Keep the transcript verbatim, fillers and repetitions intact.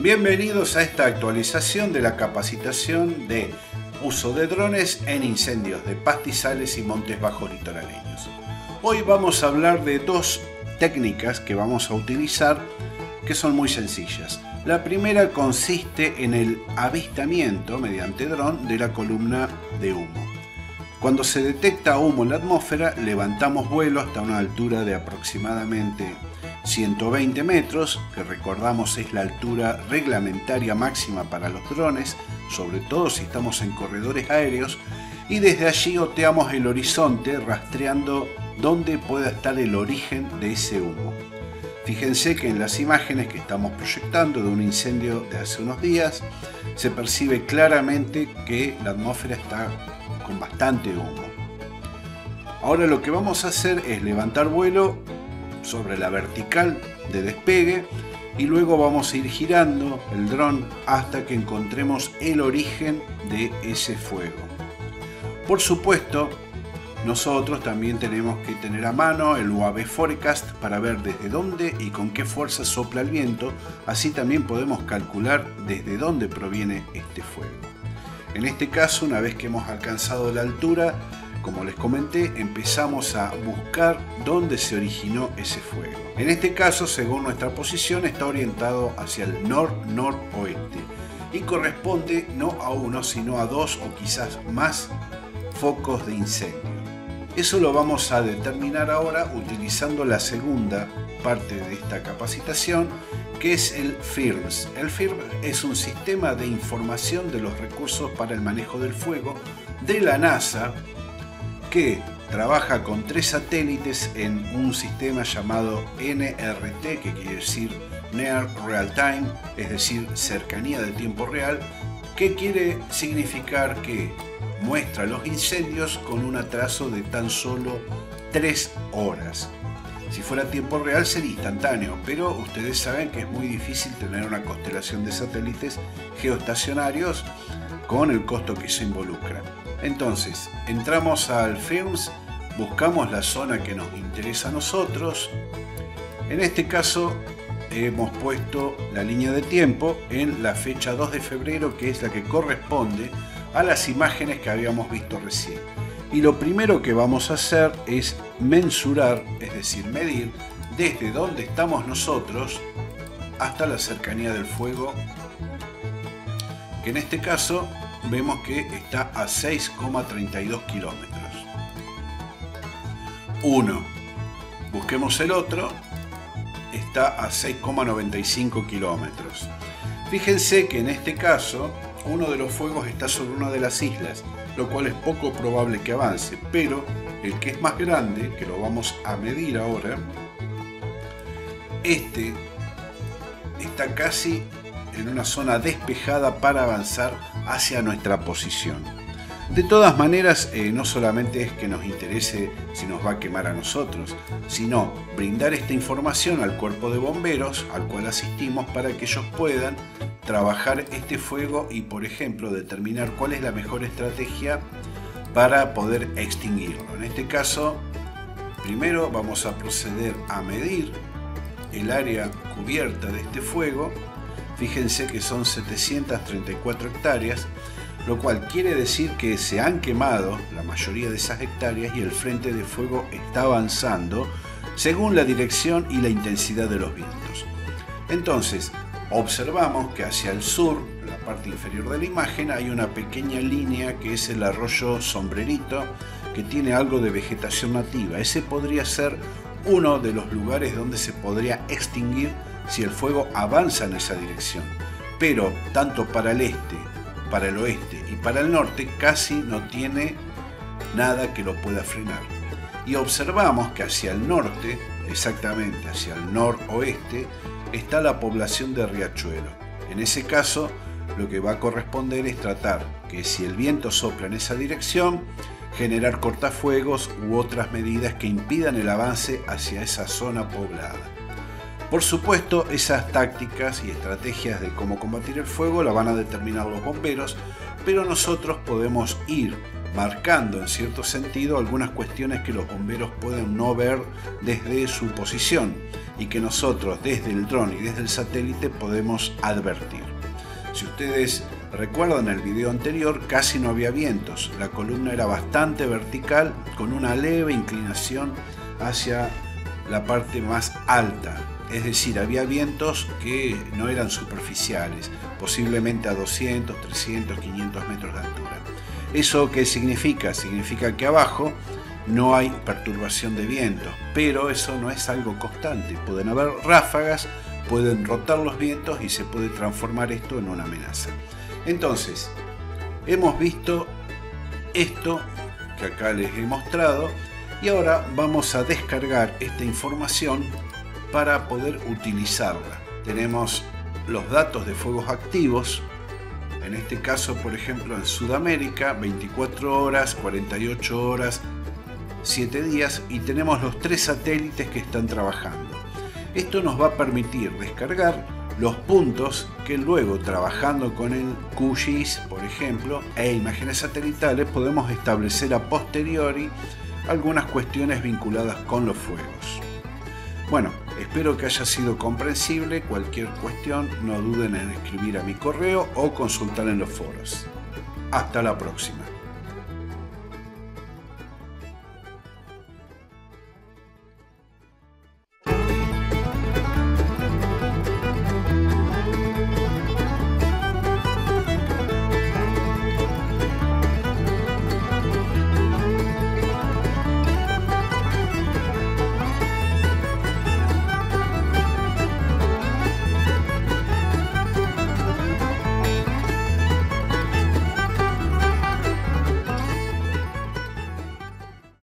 Bienvenidos a esta actualización de la capacitación de uso de drones en incendios de pastizales y montes bajos litoraleños. Hoy vamos a hablar de dos técnicas que vamos a utilizar que son muy sencillas. La primera consiste en el avistamiento mediante dron de la columna de humo. Cuando se detecta humo en la atmósfera, levantamos vuelo hasta una altura de aproximadamente ciento veinte metros, que recordamos es la altura reglamentaria máxima para los drones, sobre todo si estamos en corredores aéreos, y desde allí oteamos el horizonte rastreando dónde pueda estar el origen de ese humo. Fíjense que en las imágenes que estamos proyectando de un incendio de hace unos días, se percibe claramente que la atmósfera está con bastante humo. Ahora lo que vamos a hacer es levantar vuelo sobre la vertical de despegue y luego vamos a ir girando el dron hasta que encontremos el origen de ese fuego. Por supuesto, nosotros también tenemos que tener a mano el U A V Forecast para ver desde dónde y con qué fuerza sopla el viento, así también podemos calcular desde dónde proviene este fuego. En este caso, una vez que hemos alcanzado la altura, como les comenté, empezamos a buscar dónde se originó ese fuego. En este caso, según nuestra posición, está orientado hacia el nor-noroeste y corresponde no a uno, sino a dos o quizás más focos de incendio. Eso lo vamos a determinar ahora utilizando la segunda parte de esta capacitación, que es el FIRMS. El FIRMS es un sistema de información de los recursos para el manejo del fuego de la NASA, que trabaja con tres satélites en un sistema llamado N R T, que quiere decir Near Real Time, es decir, cercanía de tiempo real, que quiere significar que muestra los incendios con un atraso de tan solo tres horas. Si fuera tiempo real sería instantáneo, pero ustedes saben que es muy difícil tener una constelación de satélites geoestacionarios con el costo que eso involucra. Entonces, entramos al FIRMS, buscamos la zona que nos interesa a nosotros. En este caso, hemos puesto la línea de tiempo en la fecha dos de febrero, que es la que corresponde a las imágenes que habíamos visto recién. Y lo primero que vamos a hacer es mensurar, es decir, medir desde donde estamos nosotros hasta la cercanía del fuego, que en este caso vemos que está a seis coma treinta y dos kilómetros. Uno. Busquemos el otro. Está a seis coma noventa y cinco kilómetros. Fíjense que en este caso uno de los fuegos está sobre una de las islas, lo cual es poco probable que avance, pero el que es más grande, que lo vamos a medir ahora, este está casi en una zona despejada para avanzar hacia nuestra posición. De todas maneras, eh, no solamente es que nos interese si nos va a quemar a nosotros, sino brindar esta información al cuerpo de bomberos al cual asistimos para que ellos puedan trabajar este fuego y, por ejemplo, determinar cuál es la mejor estrategia para poder extinguirlo. En este caso, primero vamos a proceder a medir el área cubierta de este fuego. Fíjense que son setecientas treinta y cuatro hectáreas, lo cual quiere decir que se han quemado la mayoría de esas hectáreas y el frente de fuego está avanzando según la dirección y la intensidad de los vientos. Entonces, observamos que hacia el sur, en la parte inferior de la imagen, hay una pequeña línea que es el arroyo Sombrerito, que tiene algo de vegetación nativa. Ese podría ser uno de los lugares donde se podría extinguir si el fuego avanza en esa dirección, pero tanto para el este, para el oeste y para el norte casi no tiene nada que lo pueda frenar. Y observamos que hacia el norte, exactamente hacia el noroeste, está la población de Riachuelo. En ese caso, lo que va a corresponder es tratar que si el viento sopla en esa dirección, generar cortafuegos u otras medidas que impidan el avance hacia esa zona poblada. Por supuesto, esas tácticas y estrategias de cómo combatir el fuego la van a determinar los bomberos, pero nosotros podemos ir marcando en cierto sentido algunas cuestiones que los bomberos pueden no ver desde su posición y que nosotros desde el dron y desde el satélite podemos advertir. Si ustedes recuerdan el video anterior, casi no había vientos, la columna era bastante vertical con una leve inclinación hacia la parte más alta, es decir, había vientos que no eran superficiales, posiblemente a doscientos, trescientos, quinientos metros de altura. ¿Eso qué significa? Significa que abajo no hay perturbación de viento, pero eso no es algo constante. Pueden haber ráfagas, pueden rotar los vientos y se puede transformar esto en una amenaza. Entonces, hemos visto esto que acá les he mostrado y ahora vamos a descargar esta información para poder utilizarla. Tenemos los datos de fuegos activos. En este caso, por ejemplo, en Sudamérica, veinticuatro horas, cuarenta y ocho horas, siete días, y tenemos los tres satélites que están trabajando. Esto nos va a permitir descargar los puntos que luego, trabajando con el Q G I S, por ejemplo, e imágenes satelitales, podemos establecer a posteriori algunas cuestiones vinculadas con los fuegos. Bueno, espero que haya sido comprensible. Cualquier cuestión, no duden en escribir a mi correo o consultar en los foros. Hasta la próxima.